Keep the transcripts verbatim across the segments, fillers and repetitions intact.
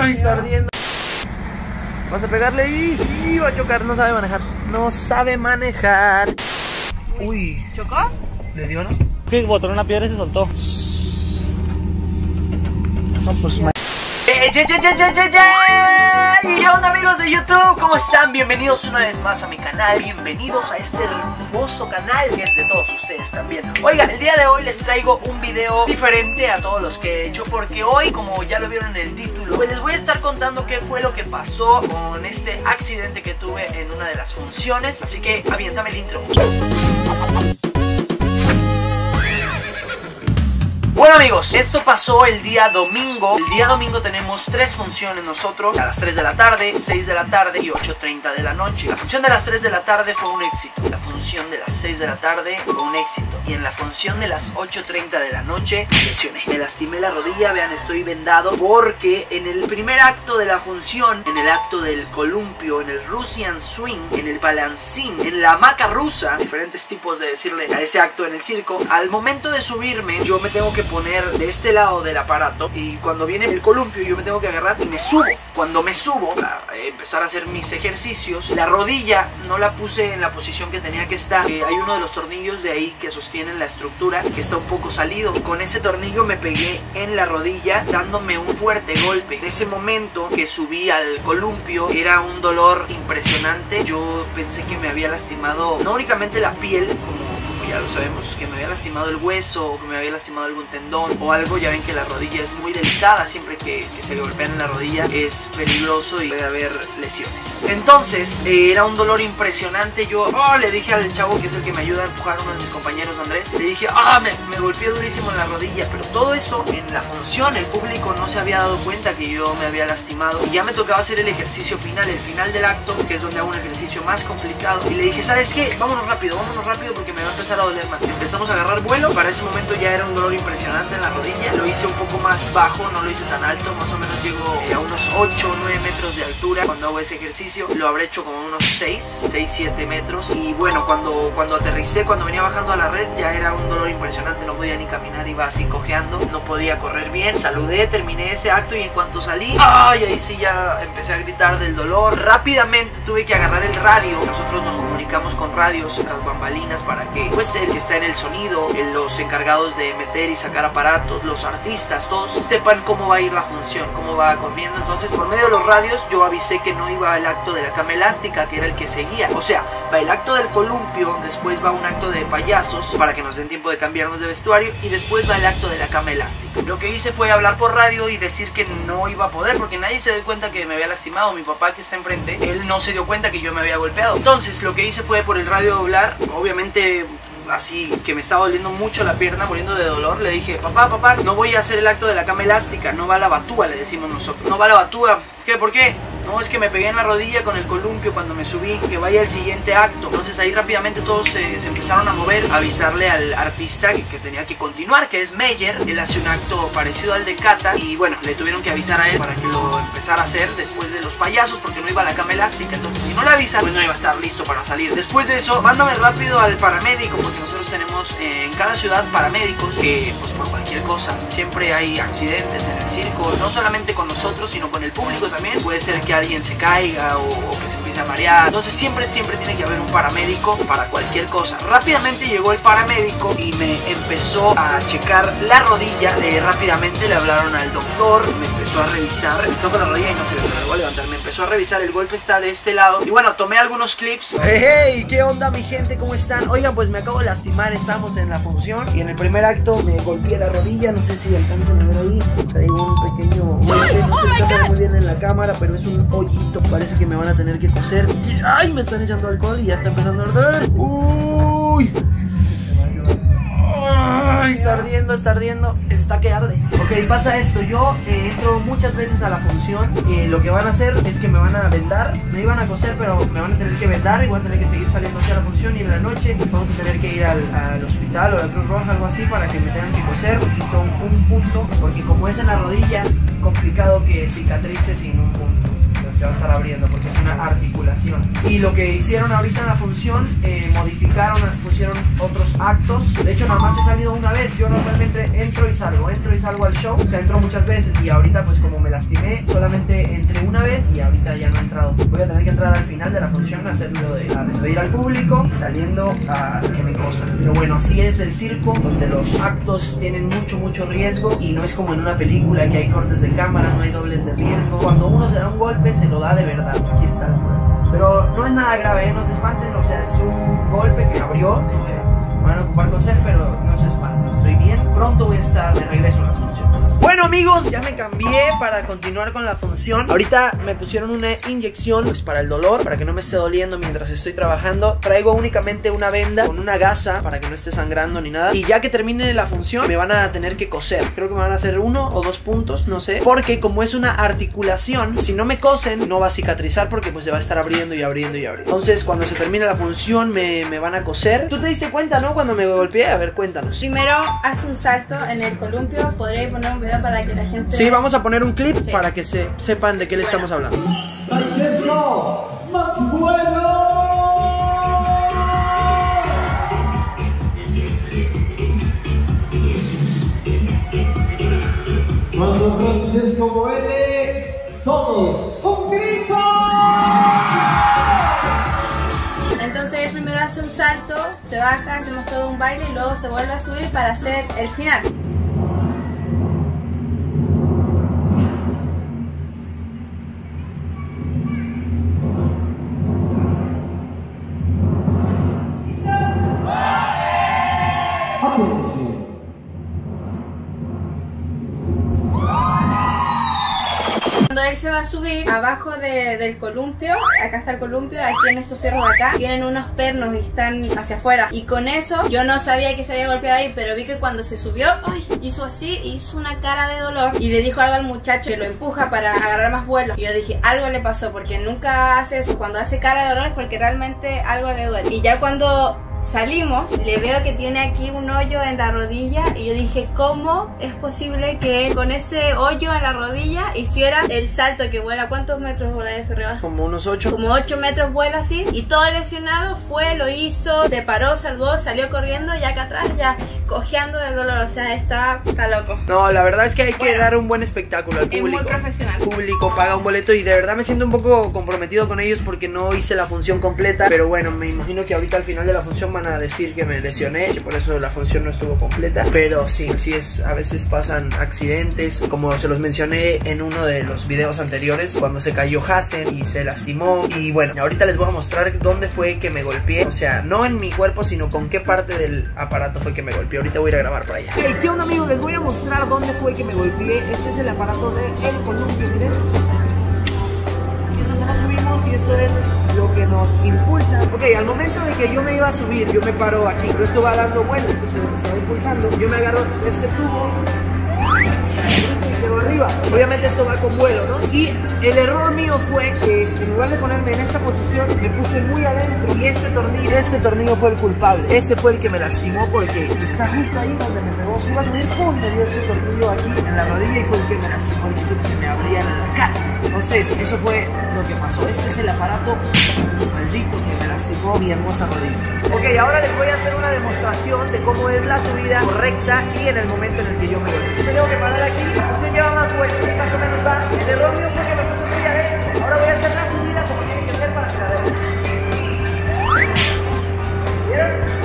Ay, está ardiendo. Vas a pegarle y, y va a chocar, no sabe manejar. No sabe manejar. Uy, ¿chocó? ¿Le dio, no? Que botó una piedra y se soltó. No, pues ma... ¡Eh, ye, ye, ye, ye, ye, ye! ¿Qué onda, amigos de YouTube? ¿Cómo están? Bienvenidos una vez más a mi canal. Bienvenidos a este hermoso canal que es de todos ustedes también. Oigan, el día de hoy les traigo un video diferente a todos los que he hecho, porque hoy, como ya lo vieron en el título, pues les voy a estar contando qué fue lo que pasó con este accidente que tuve en una de las funciones. Así que aviéntame el intro. Bueno, amigos, esto pasó el día domingo. El día domingo tenemos tres funciones nosotros: a las tres de la tarde, seis de la tarde y ocho treinta de la noche. La función de las tres de la tarde fue un éxito. La función de las seis de la tarde fue un éxito. Y en la función de las ocho treinta de la noche me lesioné. Me lastimé la rodilla, vean, estoy vendado, porque en el primer acto de la función, en el acto del columpio, en el Russian Swing, en el balancín, en la hamaca rusa, diferentes tipos de decirle a ese acto en el circo, al momento de subirme, yo me tengo que poner de este lado del aparato, y cuando viene el columpio yo me tengo que agarrar y me subo. Cuando me subo a empezar a hacer mis ejercicios, la rodilla no la puse en la posición que tenía que estar. eh, Hay uno de los tornillos de ahí que sostienen la estructura que está un poco salido, y con ese tornillo me pegué en la rodilla, dándome un fuerte golpe. En ese momento que subí al columpio era un dolor impresionante. Yo pensé que me había lastimado no únicamente la piel, como ya lo sabemos, que me había lastimado el hueso, o que me había lastimado algún tendón o algo. Ya ven que la rodilla es muy delicada, siempre que, que se golpean en la rodilla es peligroso y puede haber lesiones. Entonces eh, era un dolor impresionante. Yo oh, le dije al chavo, que es el que me ayuda a empujar, uno de mis compañeros, Andrés, le dije, ah, me, me golpeé durísimo en la rodilla. Pero todo eso en la función, el público no se había dado cuenta que yo me había lastimado, y ya me tocaba hacer el ejercicio final, el final del acto, que es donde hago un ejercicio más complicado. Y le dije, ¿sabes qué? Vámonos rápido, vámonos rápido, porque me va a empezar a doler más. Empezamos a agarrar vuelo. Para ese momento ya era un dolor impresionante en la rodilla. Lo hice un poco más bajo, no lo hice tan alto. Más o menos llego eh, a unos ocho o nueve metros de altura cuando hago ese ejercicio. Lo habré hecho como unos seis, siete metros. Y bueno, cuando, cuando aterricé, cuando venía bajando a la red, ya era un dolor impresionante. No podía ni caminar, iba así cojeando, no podía correr bien. Saludé, terminé ese acto, y en cuanto salí, ¡ay! Ahí sí ya empecé a gritar del dolor. Rápidamente tuve que agarrar el radio. Nosotros nos comunicamos con radios tras bambalinas para que pues el que está en el sonido, en los encargados de meter y sacar aparatos, los artistas, todos sepan cómo va a ir la función, cómo va corriendo. Entonces, por medio de los radios, yo avisé que no iba el acto de la cama elástica, que era el que seguía. O sea, va el acto del columpio, después va un acto de payasos para que nos den tiempo de cambiarnos de vestuario, y después va el acto de la cama elástica. Lo que hice fue hablar por radio y decir que no iba a poder, porque nadie se dio cuenta que me había lastimado. Mi papá, que está enfrente, él no se dio cuenta que yo me había golpeado. Entonces, lo que hice fue por el radio hablar, obviamente así que me estaba doliendo mucho la pierna, muriendo de dolor. Le dije, papá, papá, no voy a hacer el acto de la cama elástica, no va la batúa, le decimos nosotros. No va la batúa. ¿Qué? ¿Por qué? No, es que me pegué en la rodilla con el columpio cuando me subí, que vaya el siguiente acto. Entonces ahí rápidamente todos se, se empezaron a mover, a avisarle al artista que, que tenía que continuar, que es Meyer. Él hace un acto parecido al de Cata, y bueno, le tuvieron que avisar a él para que lo empezara a hacer después de los payasos, porque no iba a la cama elástica. Entonces si no le avisan, pues no iba a estar listo para salir. Después de eso, mándame rápido al paramédico, porque nosotros tenemos eh, en cada ciudad paramédicos que pues por cualquier cosa, siempre hay accidentes en el circo, no solamente con nosotros, sino con el público también. Puede ser que alguien se caiga o, o que se empiece a marear. Entonces siempre, siempre tiene que haber un paramédico para cualquier cosa. Rápidamente llegó el paramédico y me empezó a checar la rodilla. Eh, rápidamente le hablaron al doctor, me empezó a revisar. Me toco la rodilla y no se le voy a levantar. Me empezó a revisar, el golpe está de este lado. Y bueno, tomé algunos clips. Hey, hey, ¿qué onda, mi gente? ¿Cómo están? Oigan, pues me acabo de lastimar. Estamos en la función y en el primer acto me golpeé la rodilla. No sé si alcanzan a ver ahí. Traigo un pequeño golpe. No se alcanza muy bien en la cámara, pero es un hoyito. Parece que me van a tener que coser. ¡Ay! Me están echando alcohol y ya está empezando a arder. ¡Uy! ¡Ay! Está ardiendo, está ardiendo. Está que arde. Ok, pasa esto. Yo eh, entro muchas veces a la función. Eh, lo que van a hacer es que me van a vendar. Me iban a coser, pero me van a tener que vendar. Y voy a tener que seguir saliendo hacia la función. Y en la noche vamos a tener que ir al, al hospital o a la Cruz Roja, algo así, para que me tengan que coser. Necesito un, un punto, porque como es en la rodilla, complicado que cicatrice sin un punto. se va a estar abriendo porque es una articulación. Y lo que hicieron ahorita en la función, eh, modificaron, pusieron otros actos. De hecho, nada más he salido una vez. Yo normalmente entro y salgo, entro y salgo al show. O sea, entro muchas veces y ahorita pues como me lastimé, solamente entré una vez y ahorita ya no he entrado. Voy a tener que entrar al final de la función a hacerlo de a despedir al público y saliendo a que me cosan. Pero bueno, así es el circo, donde los actos tienen mucho, mucho riesgo y no es como en una película que hay cortes de cámara, no hay dobles de riesgo. Cuando uno se da un golpe, se lo da de verdad. Aquí está el prueba. Pero no es nada grave, ¿eh? No se espanten, o sea, es un golpe que abrió. Me van a ocupar coser, pero no se espanten, estoy bien. Pronto voy a estar de regreso en las funciones. Bueno amigos, ya me cambié para continuar con la función. Ahorita me pusieron una inyección pues para el dolor, para que no me esté doliendo mientras estoy trabajando. Traigo únicamente una venda con una gasa para que no esté sangrando ni nada. Y ya que termine la función me van a tener que coser. Creo que me van a hacer uno o dos puntos, no sé. Porque como es una articulación, si no me cosen no va a cicatrizar porque pues se va a estar abriendo y abriendo y abriendo. Entonces cuando se termine la función me, me van a coser. ¿Tú te diste cuenta, no? Cuando me golpeé, a ver, cuéntanos. Primero haz un salto en el columpio. Podría poner un video para que la gente... Sí, vamos a poner un clip sí. para que se sepan de qué le bueno. estamos hablando. ¡Francesco! ¡Más bueno! Cuando Francesco muere, todos, ¡un grito! Entonces él primero hace un salto, se baja, hacemos todo un baile y luego se vuelve a subir para hacer el final. Cuando él se va a subir abajo de, del columpio, acá está el columpio, aquí en estos fierros de acá tienen unos pernos y están hacia afuera, y con eso yo no sabía que se había golpeado ahí, pero vi que cuando se subió, ¡ay!, hizo así, hizo una cara de dolor y le dijo algo al muchacho que lo empuja para agarrar más vuelo. Y yo dije, algo le pasó, porque nunca hace eso, cuando hace cara de dolor es porque realmente algo le duele. Y ya cuando salimos, le veo que tiene aquí un hoyo en la rodilla y yo dije, ¿cómo es posible que con ese hoyo en la rodilla hiciera el salto que vuela? ¿Cuántos metros vuela ese rebaja? Como unos ocho. Como ocho metros vuela así, y todo lesionado fue, lo hizo, se paró, saludó, salió corriendo y acá atrás ya cojeando del dolor, o sea, está, está loco. No, la verdad es que hay que bueno, dar un buen espectáculo al público. Es muy profesional. El público paga un boleto y de verdad me siento un poco comprometido con ellos porque no hice la función completa, pero bueno, me imagino que ahorita al final de la función van a decir que me lesioné, que por eso la función no estuvo completa, pero sí, así es, a veces pasan accidentes, como se los mencioné en uno de los videos anteriores, cuando se cayó Hassen y se lastimó. Y bueno, ahorita les voy a mostrar dónde fue que me golpeé, o sea, no en mi cuerpo, sino con qué parte del aparato fue que me golpeé. Ahorita voy a ir a grabar por allá. Hey, ¿qué onda amigos? Les voy a mostrar dónde fue que me golpeé. Este es el aparato del columpio, miren. Aquí es donde nos subimos y esto es lo que nos impulsa. Ok, al momento de que yo me iba a subir, yo me paro aquí, pero esto va dando vueltas, esto se, se va impulsando. Yo me agarro este tubo y quedo arriba. Obviamente esto va con vuelo, ¿no? Y el error mío fue que en lugar de ponerme en esta posición, me puse muy adentro y este tornillo, este tornillo fue el culpable. Este fue el que me lastimó porque está justo ahí donde me pegó. Iba a subir, pum, me dio este tornillo aquí en la rodilla y fue el que me lastimó y hizo que se me abría la cara. Entonces, eso fue lo que pasó. Este es el aparato maldito que me lastimó mi hermosa rodilla. Ok, ahora les voy a hacer una demostración de cómo es la subida correcta y en el momento en el que yo me golpeé. Tengo que parar aquí, se lleva más vueltas, más o menos va. El error mío fue que me puse muy adentro. Ahora voy a hacer la subida como tiene que ser para que la vean. ¿Vieron?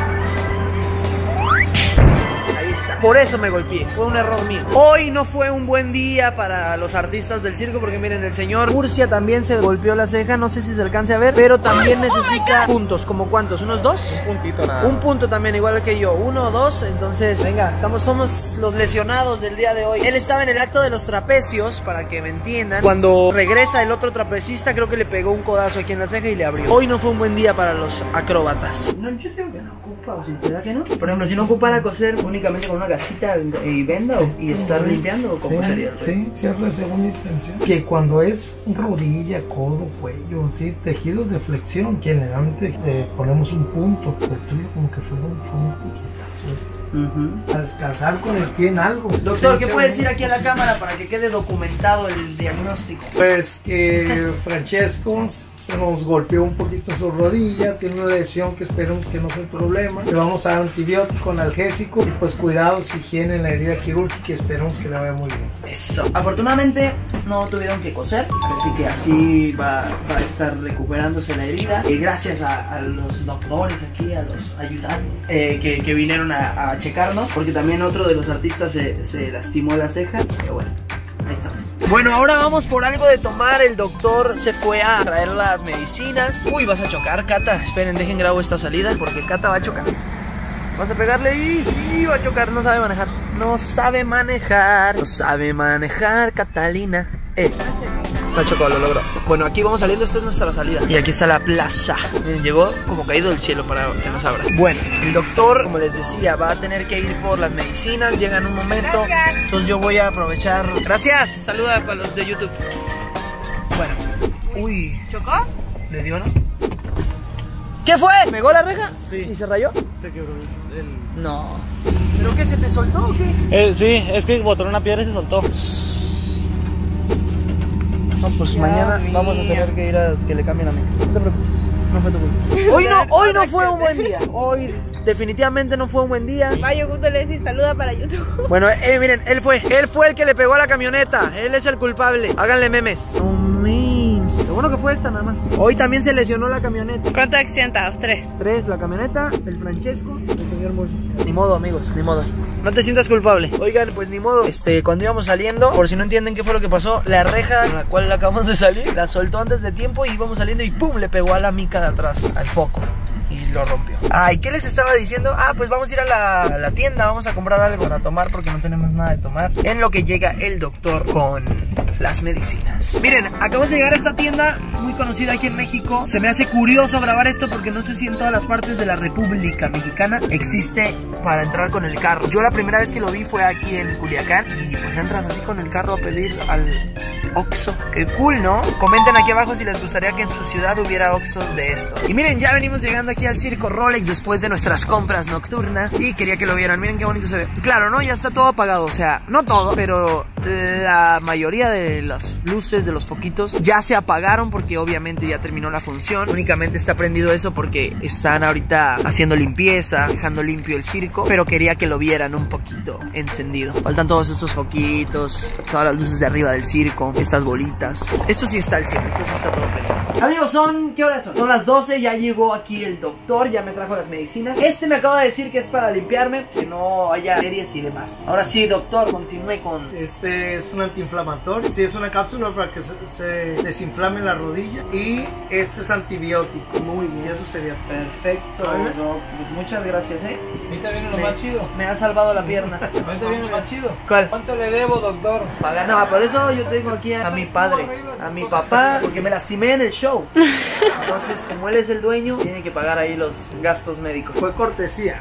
Por eso me golpeé, fue un error mío. Hoy no fue un buen día para los artistas del circo porque miren, el señor Murcia también se golpeó la ceja, no sé si se alcance a ver, pero también necesita puntos. ¿Como cuántos? ¿Unos dos? Un puntito nada. Un punto también, igual que yo, uno o dos. Entonces, venga, estamos, somos los lesionados del día de hoy. Él estaba en el acto de los trapecios, para que me entiendan. Cuando regresa el otro trapecista, creo que le pegó un codazo aquí en la ceja y le abrió. Hoy no fue un buen día para los acróbatas. No, yo creo que no ocupa, o si ¿verdad que no? Por ejemplo, si no ocupara coser únicamente con una gasita y venda o, y estar limpiando, ¿cómo sí, sería? Sí, cierto, es segunda intención. Que cuando es rodilla, codo, cuello, sí, tejidos de flexión, generalmente eh, ponemos un punto, pero tuyo como que fue un, fue un piquetazo. Uh-huh. A descansar con el pie en algo. Doctor, ¿qué Sí, puede sí. decir aquí a la cámara para que quede documentado el diagnóstico? Pues que Francesco se nos golpeó un poquito su rodilla, tiene una lesión que esperemos que no sea el problema. Le vamos a dar antibiótico, analgésico y pues cuidados, higiene en la herida quirúrgica y esperemos que la vaya muy bien. Eso. Afortunadamente no tuvieron que coser, así que así va, va a estar recuperándose la herida. Y gracias a, a los doctores aquí, a los ayudantes eh, que, que vinieron a, a checarnos, porque también otro de los artistas se, se lastimó la ceja, pero bueno. Ahí estamos. Bueno, ahora vamos por algo de tomar. El doctor se fue a traer las medicinas. Uy, vas a chocar, Cata. Esperen, dejen grabo esta salida porque Cata va a chocar. Vas a pegarle y, y va a chocar. No sabe manejar. No sabe manejar. No sabe manejar, Catalina. Eh. No chocó, lo logró. Bueno, aquí vamos saliendo, esta es nuestra salida. Y aquí está la plaza. Miren, llegó como caído del cielo para que nos abra. Bueno, el doctor, como les decía, va a tener que ir por las medicinas. Llega en un momento. Gracias. Entonces yo voy a aprovechar. Gracias. Saluda para los de YouTube. Bueno. Uy. ¿Chocó? ¿Le dio, no? ¿Qué fue? ¿Pegó la reja? Sí. ¿Y se rayó? Se quebró el... No. ¿Pero qué? ¿Se te soltó o qué? Eh, sí, es que botó una piedra y se soltó. No, pues Ya mañana vi. vamos a tener que ir a que le cambien la mica. No te preocupes, no fue tu culpa. Hoy no, hoy no fue un buen día. Hoy definitivamente no fue un buen día. Vaya, justo le decir saluda para YouTube. Bueno, eh, miren, él fue, él fue el que le pegó a la camioneta. Él es el culpable. Háganle memes. No memes. Lo bueno que fue esta nada más. Hoy también se lesionó la camioneta. ¿Cuántos accidentados? Tres. Tres, la camioneta, el Francesco, el señor Murcia. Ni modo, amigos, ni modo. No te sientas culpable. Oigan, pues ni modo. Este, cuando íbamos saliendo, por si no entienden qué fue lo que pasó, la reja con la cual acabamos de salir, la soltó antes de tiempo y íbamos saliendo y ¡pum! Le pegó a la mica de atrás, al foco. Y lo rompió. Ay, ¿qué les estaba diciendo? Ah, pues vamos a ir a la, a la tienda, vamos a comprar algo para tomar porque no tenemos nada de tomar. En lo que llega el doctor con las medicinas. Miren, acabamos de llegar a esta tienda muy conocida aquí en México. Se me hace curioso grabar esto porque no sé si en todas las partes de la República Mexicana existe para entrar con el carro. Yo la primera vez que lo vi fue aquí en Culiacán y pues entras así con el carro a pedir al Oxxo. Qué cool, ¿no? Comenten aquí abajo si les gustaría que en su ciudad hubiera Oxxos de estos. Y miren, ya venimos llegando aquí al Circo Rolex después de nuestras compras nocturnas y quería que lo vieran. Miren qué bonito se ve. Claro, ¿no? Ya está todo apagado, o sea, no todo, pero la mayoría de las luces, de los foquitos ya se apagaron porque obviamente ya terminó la función. Únicamente está prendido eso porque están ahorita haciendo limpieza, dejando limpio el circo, pero quería que lo vieran un poquito encendido. Faltan todos estos foquitos, todas las luces de arriba del circo, estas bolitas. Esto sí está al cien, esto sí está todo prendido. Amigos, son, ¿qué horas son? Son las doce, ya llegó aquí el doctor, ya me trajo las medicinas. Este me acaba de decir que es para limpiarme, si no haya series y demás. Ahora sí, doctor, continúe con... Este es un antiinflamatorio, sí, es una cápsula para que se, se desinflame la rodilla y este es antibiótico. Muy bien, eso sería Perfecto, ¿vale? doc. Pues muchas gracias, eh. Ahorita viene lo Me- más chido. Me ha salvado la pierna. Ahorita viene lo más chido. ¿Cuál? ¿Cuánto le debo, doctor? Paga, no, por eso yo tengo aquí a, a mi padre, a mi papá, porque me lastimé en el show. Entonces, como él es el dueño, tiene que pagar ahí los gastos médicos. fue cortesía.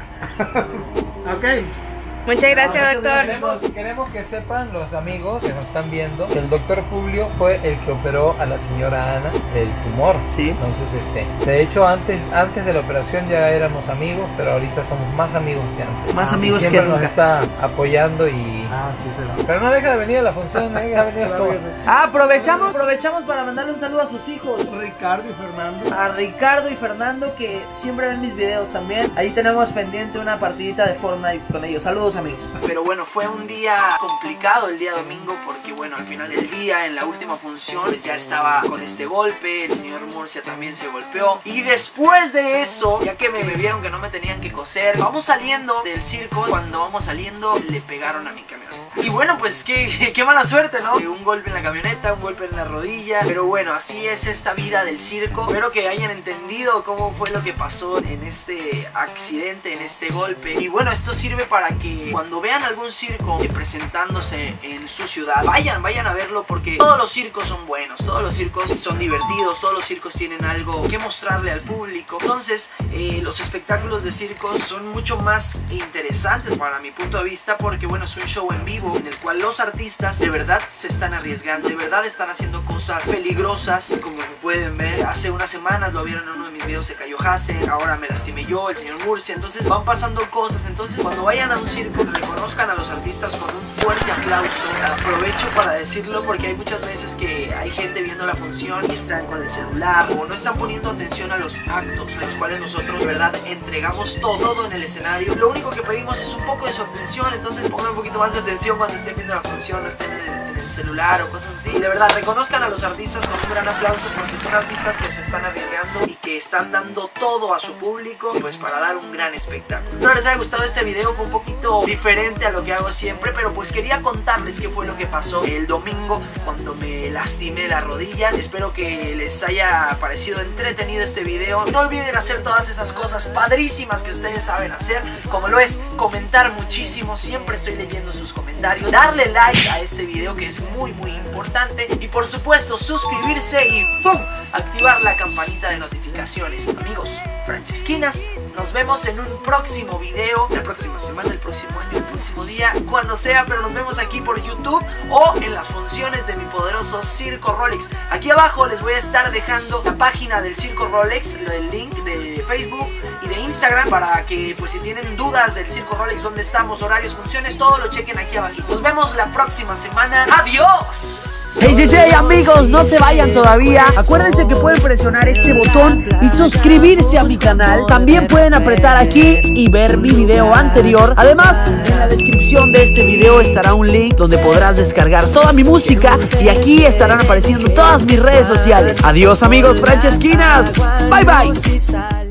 Ok. Muchas gracias, doctor. Queremos, queremos que sepan los amigos que nos están viendo que el doctor Publio fue el que operó a la señora Ana del tumor. Sí. Entonces, este, de hecho, antes, antes de la operación ya éramos amigos, pero ahorita somos más amigos que antes. Más Ah, amigos y siempre que nos nunca. está apoyando y... Ah, sí será. Pero no deja de venir a la función, ¿eh? Deja de venir a Claro que sí. Ah, aprovechamos, aprovechamos para mandarle un saludo a sus hijos. Ricardo y Fernando. A Ricardo y Fernando, que siempre ven mis videos también. Ahí tenemos pendiente una partidita de Fortnite con ellos. Saludos, amigos. Pero bueno, fue un día complicado el día domingo porque bueno, al final del día, en la última función, pues ya estaba con este golpe. El señor Murcia también se golpeó. Y después de eso, ya que me, me vieron que no me tenían que coser, vamos saliendo del circo. Cuando vamos saliendo, le pegaron a mi camioneta. Y bueno, pues qué, qué mala suerte, ¿no? Un golpe en la camioneta, un golpe en la rodilla. Pero bueno, así es esta vida del circo. Espero que hayan entendido cómo fue lo que pasó en este accidente, en este golpe. Y bueno, esto sirve para que cuando vean algún circo presentándose en su ciudad, vayan, vayan a verlo, porque todos los circos son buenos, todos los circos son divertidos, todos los circos tienen algo que mostrarle al público. Entonces, eh, los espectáculos de circos son mucho más interesantes para mi punto de vista, porque bueno, es un show en vivo. vivo en el cual los artistas de verdad se están arriesgando, de verdad están haciendo cosas peligrosas. Como pueden ver, hace unas semanas lo vieron en uno de mis videos, se cayó Hassen, ahora me lastimé yo, el señor Murcia. Entonces van pasando cosas. Entonces cuando vayan a un circo, reconozcan a los artistas con un fuerte aplauso. Aprovecho para decirlo porque hay muchas veces que hay gente viendo la función y están con el celular o no están poniendo atención a los actos en los cuales nosotros de verdad entregamos todo, todo en el escenario. Lo único que pedimos es un poco de su atención. Entonces pongan un poquito más de atención cuando estén viendo la función, no estén en el, en el celular o cosas así. Y de verdad reconozcan a los artistas con un gran aplauso porque son artistas que se están arriesgando y que están dando todo a su público pues para dar un gran espectáculo. Espero les haya gustado este video, fue un poquito diferente a lo que hago siempre, pero pues quería contarles qué fue lo que pasó el domingo cuando me lastimé la rodilla. Espero que les haya parecido entretenido este video. No olviden hacer todas esas cosas padrísimas que ustedes saben hacer, como lo es comentar muchísimo, siempre estoy leyendo sus comentarios, darle like a este video que es muy muy importante y por supuesto suscribirse y ¡pum! Activar la campanita de notificaciones. Amigos, Francesquinas, nos vemos en un próximo video, la próxima semana, el próximo año, el próximo día, cuando sea, pero nos vemos aquí por YouTube o en las funciones de mi poderoso Circo Rolex. Aquí abajo les voy a estar dejando la página del Circo Rolex, el link de Facebook y de Instagram para que pues si tienen dudas del Circo Rolex, dónde estamos, horarios, funciones, todo lo chequen aquí abajo. Nos vemos la próxima semana. ¡Adiós! Hey J J amigos, no se vayan todavía. Acuérdense que pueden presionar este botón y suscribirse a mi canal. También pueden apretar aquí y ver mi video anterior. Además, en la descripción de este video estará un link donde podrás descargar toda mi música y aquí estarán apareciendo todas mis redes sociales. Adiós amigos Francesquinas. Bye bye.